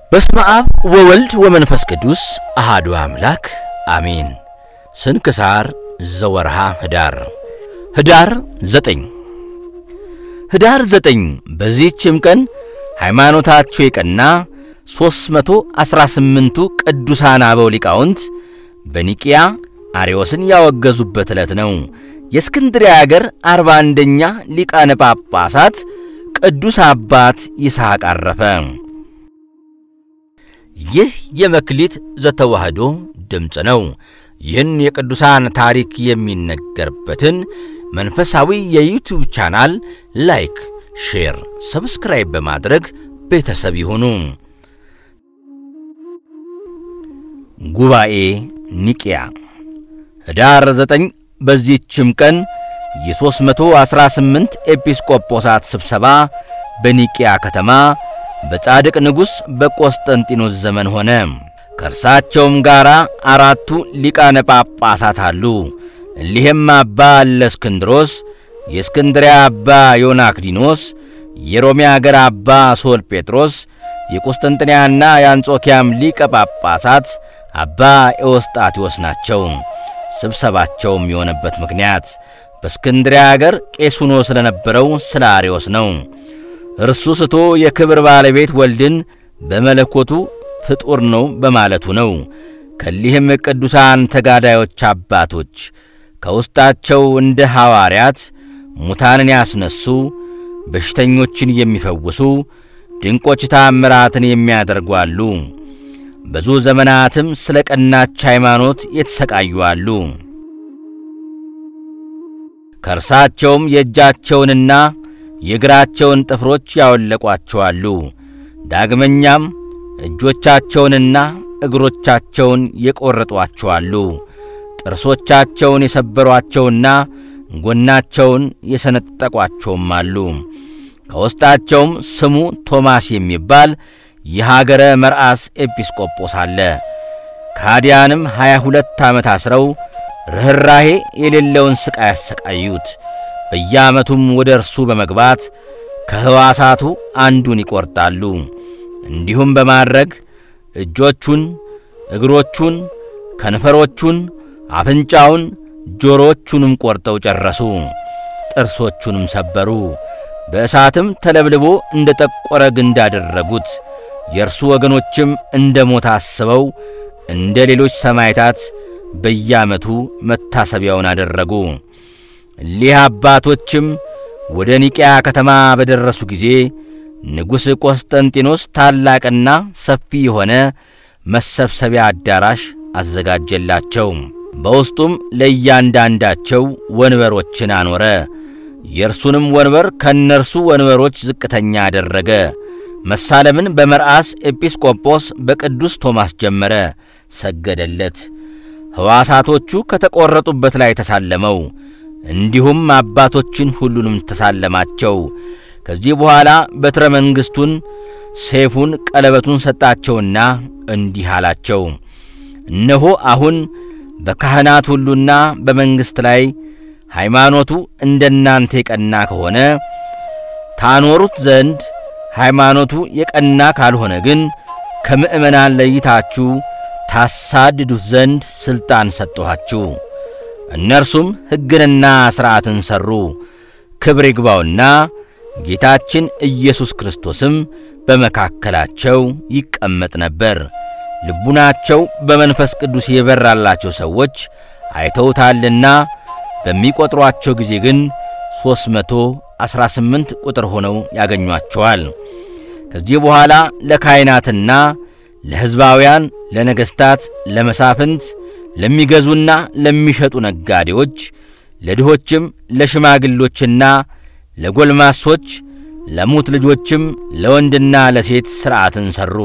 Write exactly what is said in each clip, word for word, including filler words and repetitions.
በስመ አብ ወወልድ ወመንፈስ ቅዱስ አሐዱ አምላክ አሜን። ስንክሳር ዘወርሃ ህዳር ህዳር ዘጠኝ ህዳር ዘጠኝ በዚህችም ቀን ሃይማኖታቸው የቀና ሦስት መቶ አስራ ስምንቱ ቅዱሳን አበው ሊቃውንት በኒቂያ አርዮስን ያወገዙበት ዕለት ነው። የእስክንድርያ ሀገር አርባ አንደኛ ሊቃነ ጳጳሳት ቅዱስ አባት ይስሐቅ አረፈ። ይህ የመክሊት ዘተዋህዶ ድምጽ ነው። ይህን የቅዱሳን ታሪክ የሚነገርበትን መንፈሳዊ የዩቲዩብ ቻናል ላይክ፣ ሼር፣ ሰብስክራይብ በማድረግ ቤተሰብ ይሁኑ። ጉባኤ ኒቂያ ህዳር ዘጠኝ በዚህችም ቀን የ318 ኤጲስቆጶሳት ስብሰባ በኒቂያ ከተማ በጻድቅ ንጉስ በቆስጠንጢኖስ ዘመን ሆነ። ከርሳቸውም ጋራ አራቱ ሊቃነ ጳጳሳት አሉ። እሊህም አባ ለእስክንድሮስ፣ የእስክንድርያ አባ ዮናክዲኖስ፣ የሮሚያ ሀገር አባ ሶል ጴጥሮስ፣ የቆስጠንጥንያና የአንጾኪያም ሊቀ ጳጳሳት አባ ኤዎስጣቴዎስ ናቸው። ስብሰባቸውም የሆነበት ምክንያት በእስክንድርያ ሀገር ቄስ ሆኖ ስለነበረው ስለ አርዮስ ነው። እርሱ ስቶ የክብር ባለቤት ወልድን በመለኮቱ ፍጡር ነው በማለቱ ነው። ከሊህም ቅዱሳን ተጋዳዮች አባቶች ከውስጣቸው እንደ ሐዋርያት ሙታንን ያስነሱ፣ በሽተኞችን የሚፈውሱ፣ ድንቆች ታምራትን የሚያደርጉ አሉ። ብዙ ዘመናትም ስለ ቀናች ሃይማኖት የተሰቃዩ አሉ። ከርሳቸውም የእጃቸውንና የእግራቸውን ጥፍሮች ያወለቋቸው አሉ። ዳግመኛም እጆቻቸውንና እግሮቻቸውን የቆረጧቸው አሉ። ጥርሶቻቸውን የሰበሯቸውና ጎናቸውን የሰነጠቋቸውም አሉ። ከውስጣቸውም ስሙ ቶማስ የሚባል የሀገረ መርአስ ኤጲስቆጶስ አለ። ካዲያንም ሀያ ሁለት ዓመት አስረው ርኅራሄ የሌለውን ስቃይ ያሰቃዩት። በየዓመቱም ወደ እርሱ በመግባት ከሕዋሳቱ አንዱን ይቆርጣሉ። እንዲሁም በማድረግ እጆቹን፣ እግሮቹን፣ ከንፈሮቹን፣ አፍንጫውን፣ ጆሮቹንም ቆርጠው ጨረሱ። ጥርሶቹንም ሰበሩ። በእሳትም ተለብልቦ እንደ ጠቆረ ግንድ አደረጉት። የእርሱ ወገኖችም እንደ ሞት አስበው እንደ ሌሎች ሰማዕታት በየዓመቱ መታሰቢያውን አደረጉ። እሊህ አባቶችም ወደ ኒቂያ ከተማ በደረሱ ጊዜ ንጉሥ ቆስጠንጢኖስ ታላቅና ሰፊ የሆነ መሰብሰቢያ አዳራሽ አዘጋጀላቸው። በውስጡም ለእያንዳንዳቸው ወንበሮችን አኖረ። የእርሱንም ወንበር ከእነርሱ ወንበሮች ዝቅተኛ አደረገ። መሳለምን በመርአስ ኤጲስቆጶስ በቅዱስ ቶማስ ጀመረ፣ ሰገደለት። ሕዋሳቶቹ ከተቆረጡበት ላይ ተሳለመው። እንዲሁም አባቶችን ሁሉንም ተሳለማቸው። ከዚህ በኋላ በትረ መንግሥቱን፣ ሰይፉን፣ ቀለበቱን ሰጣቸውና እንዲህ አላቸው። እነሆ አሁን በካህናት ሁሉና በመንግሥት ላይ ሃይማኖቱ እንደናንተ የቀና ከሆነ ታኖሩት ዘንድ፣ ሃይማኖቱ የቀና ካልሆነ ግን ከምእመናን ለይታችሁ ታሳድዱት ዘንድ ሥልጣን ሰጠኋችሁ። እነርሱም ሕግንና ሥርዓትን ሠሩ። ክብር ይግባውና ጌታችን ኢየሱስ ክርስቶስም በመካከላቸው ይቀመጥ ነበር። ልቡናቸው በመንፈስ ቅዱስ የበራላቸው ሰዎች አይተውታልና በሚቆጥሯቸው ጊዜ ግን ሦስት መቶ አስራ ስምንት ቁጥር ሆነው ያገኟቸዋል። ከዚህ በኋላ ለካህናትና ለሕዝባውያን፣ ለነገሥታት፣ ለመሳፍንት፣ ለሚገዙና ለሚሸጡ ነጋዴዎች፣ ለድሆችም፣ ለሽማግሎችና ለጎልማሶች፣ ለሙት ልጆችም ለወንድና ለሴት ሥርዓትን ሠሩ።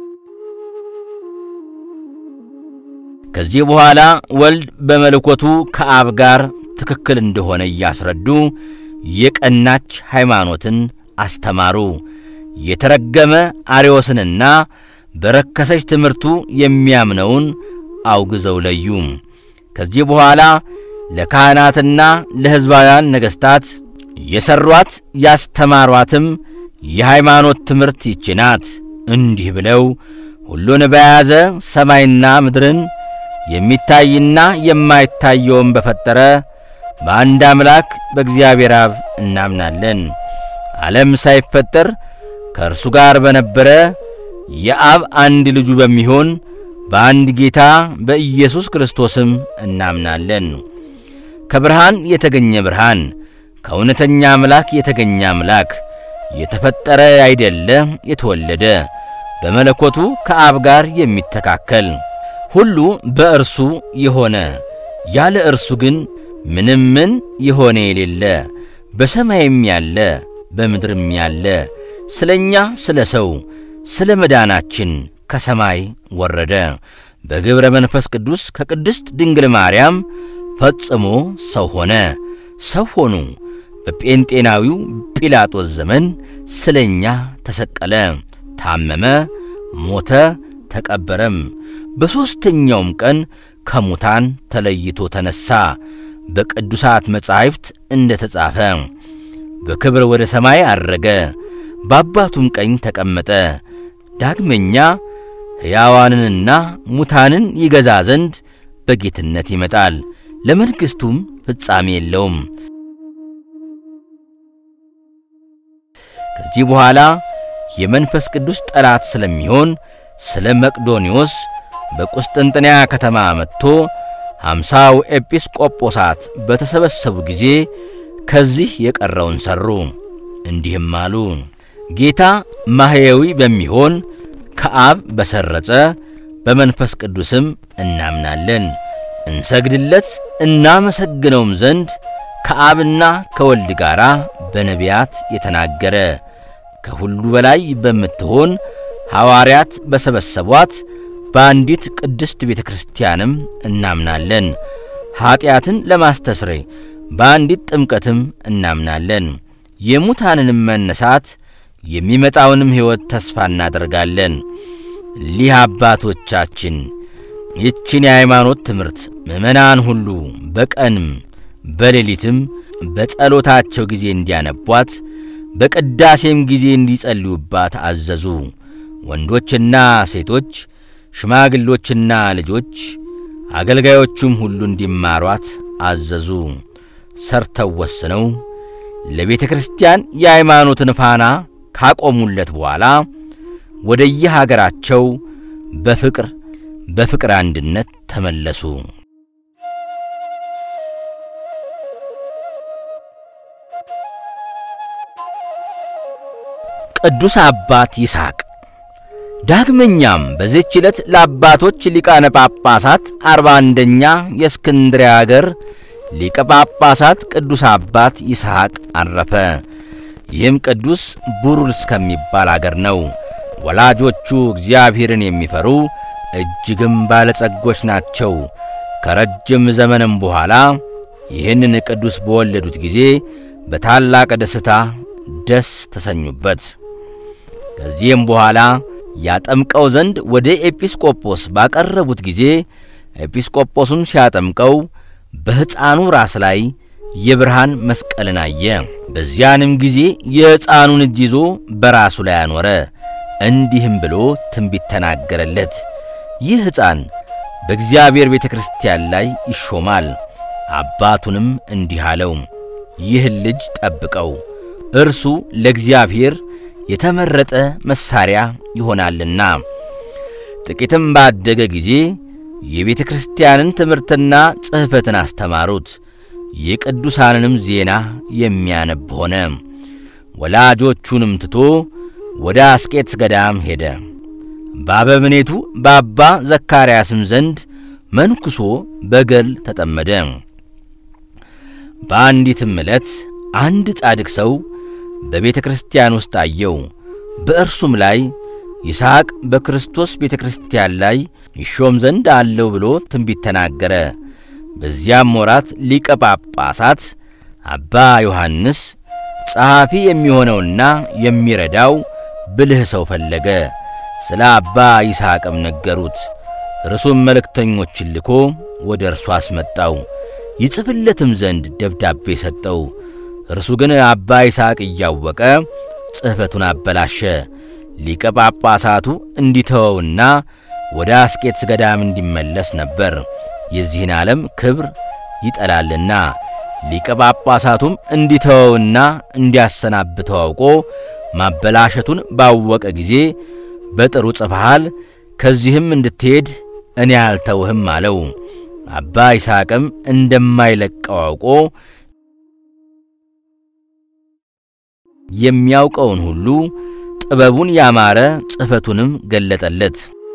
ከዚህ በኋላ ወልድ በመለኮቱ ከአብ ጋር ትክክል እንደሆነ እያስረዱ የቀናች ሃይማኖትን አስተማሩ። የተረገመ አርዮስንና በረከሰች ትምህርቱ የሚያምነውን አውግዘው ለዩ። ከዚህ በኋላ ለካህናትና ለሕዝባውያን ነገሥታት የሰሯት ያስተማሯትም የሃይማኖት ትምህርት ይችናት እንዲህ ብለው ሁሉን በያዘ ሰማይና ምድርን የሚታይና የማይታየውን በፈጠረ በአንድ አምላክ በእግዚአብሔር አብ እናምናለን። ዓለም ሳይፈጠር ከእርሱ ጋር በነበረ የአብ አንድ ልጁ በሚሆን በአንድ ጌታ በኢየሱስ ክርስቶስም እናምናለን። ከብርሃን የተገኘ ብርሃን፣ ከእውነተኛ አምላክ የተገኘ አምላክ፣ የተፈጠረ አይደለ የተወለደ፣ በመለኮቱ ከአብ ጋር የሚተካከል፣ ሁሉ በእርሱ የሆነ፣ ያለ እርሱ ግን ምንም ምን የሆነ የሌለ፣ በሰማይም ያለ በምድርም ያለ፣ ስለኛ ስለ ሰው ስለ መዳናችን ከሰማይ ወረደ። በግብረ መንፈስ ቅዱስ ከቅድስት ድንግል ማርያም ፈጽሞ ሰው ሆነ። ሰው ሆኑ በጴንጤናዊው ጲላጦስ ዘመን ስለኛ ተሰቀለ፣ ታመመ፣ ሞተ፣ ተቀበረም። በሦስተኛውም ቀን ከሙታን ተለይቶ ተነሣ፣ በቅዱሳት መጻሕፍት እንደ ተጻፈ። በክብር ወደ ሰማይ አረገ፣ በአባቱም ቀኝ ተቀመጠ። ዳግመኛ ሕያዋንንና ሙታንን ይገዛ ዘንድ በጌትነት ይመጣል፣ ለመንግሥቱም ፍጻሜ የለውም። ከዚህ በኋላ የመንፈስ ቅዱስ ጠላት ስለሚሆን ስለ መቅዶኒዎስ በቁስጥንጥንያ ከተማ መጥቶ ሃምሳው ኤጲስቆጶሳት በተሰበሰቡ ጊዜ ከዚህ የቀረውን ሰሩ። እንዲህም አሉ። ጌታ ማህያዊ በሚሆን ከአብ በሰረጸ በመንፈስ ቅዱስም እናምናለን። እንሰግድለት እናመሰግነውም ዘንድ ከአብና ከወልድ ጋር በነቢያት የተናገረ ከሁሉ በላይ በምትሆን ሐዋርያት በሰበሰቧት በአንዲት ቅድስት ቤተ ክርስቲያንም እናምናለን። ኀጢአትን ለማስተስረይ በአንዲት ጥምቀትም እናምናለን። የሙታንንም መነሳት የሚመጣውንም ሕይወት ተስፋ እናደርጋለን። ሊህ አባቶቻችን ይህችን የሃይማኖት ትምህርት ምእመናን ሁሉ በቀንም በሌሊትም በጸሎታቸው ጊዜ እንዲያነቧት በቅዳሴም ጊዜ እንዲጸልዩባት አዘዙ። ወንዶችና ሴቶች፣ ሽማግሎችና ልጆች፣ አገልጋዮቹም ሁሉ እንዲማሯት አዘዙ። ሰርተው ወስነው ለቤተ ክርስቲያን የሃይማኖትን ፋና ካቆሙለት በኋላ ወደ የሀገራቸው በፍቅር በፍቅር አንድነት ተመለሱ። ቅዱስ አባት ይስሐቅ ዳግመኛም በዚህች ዕለት ለአባቶች ሊቃነ ጳጳሳት አርባ አንደኛ የእስክንድርያ አገር ሊቀ ጳጳሳት ቅዱስ አባት ይስሐቅ አረፈ። ይህም ቅዱስ ቡሩል እስከሚባል አገር ነው። ወላጆቹ እግዚአብሔርን የሚፈሩ እጅግም ባለጸጎች ናቸው። ከረጅም ዘመንም በኋላ ይህንን ቅዱስ በወለዱት ጊዜ በታላቅ ደስታ ደስ ተሰኙበት። ከዚህም በኋላ ያጠምቀው ዘንድ ወደ ኤጲስቆጶስ ባቀረቡት ጊዜ ኤጲስቆጶስም ሲያጠምቀው በሕፃኑ ራስ ላይ የብርሃን መስቀልን አየ። በዚያንም ጊዜ የሕፃኑን እጅ ይዞ በራሱ ላይ አኖረ። እንዲህም ብሎ ትንቢት ተናገረለት። ይህ ሕፃን በእግዚአብሔር ቤተ ክርስቲያን ላይ ይሾማል። አባቱንም እንዲህ አለው፣ ይህን ልጅ ጠብቀው፣ እርሱ ለእግዚአብሔር የተመረጠ መሳሪያ ይሆናልና። ጥቂትም ባደገ ጊዜ የቤተ ክርስቲያንን ትምህርትና ጽሕፈትን አስተማሩት። የቅዱሳንንም ዜና የሚያነብ ሆነ። ወላጆቹንም ትቶ ወደ አስቄጥስ ገዳም ሄደ። በአበምኔቱ በአባ ዘካርያስም ዘንድ መንኩሶ በገል ተጠመደ። በአንዲትም ዕለት አንድ ጻድቅ ሰው በቤተ ክርስቲያን ውስጥ አየው። በእርሱም ላይ ይስሐቅ በክርስቶስ ቤተ ክርስቲያን ላይ ይሾም ዘንድ አለው ብሎ ትንቢት ተናገረ። በዚያም ወራት ሊቀ ጳጳሳት አባ ዮሐንስ ጸሐፊ የሚሆነውና የሚረዳው ብልህ ሰው ፈለገ። ስለ አባ ይስሐቅም ነገሩት። እርሱም መልእክተኞችን ልኮ ወደ እርሱ አስመጣው። ይጽፍለትም ዘንድ ደብዳቤ ሰጠው። እርሱ ግን አባ ይስሐቅ እያወቀ ጽሕፈቱን አበላሸ። ሊቀ ጳጳሳቱ እንዲተወውና ወደ አስቄጥስ ገዳም እንዲመለስ ነበር። የዚህን ዓለም ክብር ይጠላልና ሊቀ ጳጳሳቱም እንዲተወውና እንዲያሰናብተው አውቆ ማበላሸቱን ባወቀ ጊዜ በጥሩ ጽፈሃል፣ ከዚህም እንድትሄድ እኔ አልተውህም አለው። አባ ይስሐቅም እንደማይለቀው አውቆ የሚያውቀውን ሁሉ ጥበቡን ያማረ ጽፈቱንም ገለጠለት።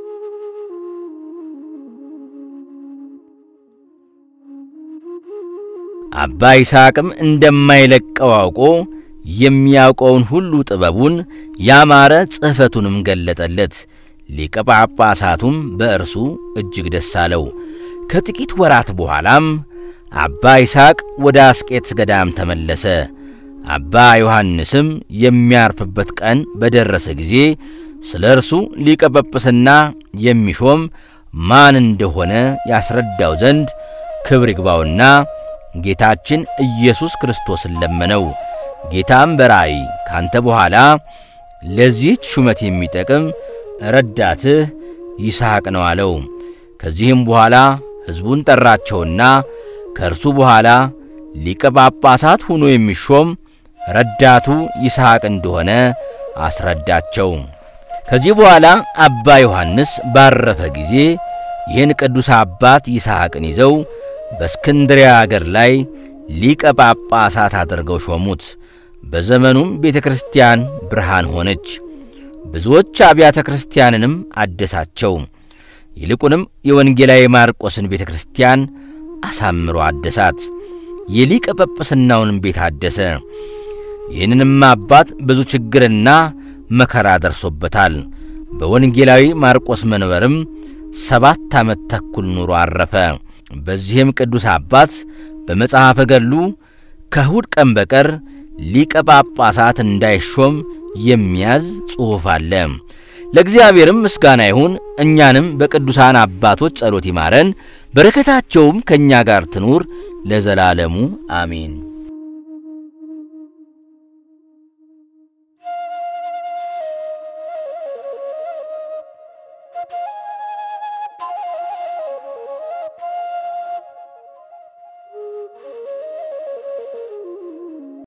አባ ይስሐቅም እንደማይለቀው አውቆ የሚያውቀውን ሁሉ ጥበቡን ያማረ ጽፈቱንም ገለጠለት። ሊቀ ጳጳሳቱም በእርሱ እጅግ ደስ አለው። ከጥቂት ወራት በኋላም አባ ይስሐቅ ወደ አስቄጥስ ገዳም ተመለሰ። አባ ዮሐንስም የሚያርፍበት ቀን በደረሰ ጊዜ ስለ እርሱ ሊቀ ጵጵስና የሚሾም ማን እንደሆነ ያስረዳው ዘንድ ክብር ይግባውና ጌታችን ኢየሱስ ክርስቶስን ለመነው። ጌታም በራእይ ካንተ በኋላ ለዚህ ሹመት የሚጠቅም ረዳትህ ይስሐቅ ነው አለው። ከዚህም በኋላ ሕዝቡን ጠራቸውና ከእርሱ በኋላ ሊቀ ጳጳሳት ሆኖ የሚሾም ረዳቱ ይስሐቅ እንደሆነ አስረዳቸው። ከዚህ በኋላ አባ ዮሐንስ ባረፈ ጊዜ ይህን ቅዱስ አባት ይስሐቅን ይዘው በእስክንድርያ አገር ላይ ሊቀ ጳጳሳት አድርገው ሾሙት። በዘመኑም ቤተ ክርስቲያን ብርሃን ሆነች። ብዙዎች አብያተ ክርስቲያንንም አደሳቸው። ይልቁንም የወንጌላዊ ማርቆስን ቤተ ክርስቲያን አሳምሮ አደሳት። የሊቀ ጵጵስናውንም ቤት አደሰ። ይህንንም አባት ብዙ ችግርና መከራ ደርሶበታል። በወንጌላዊ ማርቆስ መንበርም ሰባት ዓመት ተኩል ኑሮ አረፈ። በዚህም ቅዱስ አባት በመጽሐፈ ገድሉ ከእሁድ ቀን በቀር ሊቀ ጳጳሳት እንዳይሾም የሚያዝ ጽሑፍ አለ። ለእግዚአብሔርም ምስጋና ይሁን። እኛንም በቅዱሳን አባቶች ጸሎት ይማረን፣ በረከታቸውም ከእኛ ጋር ትኑር ለዘላለሙ አሜን።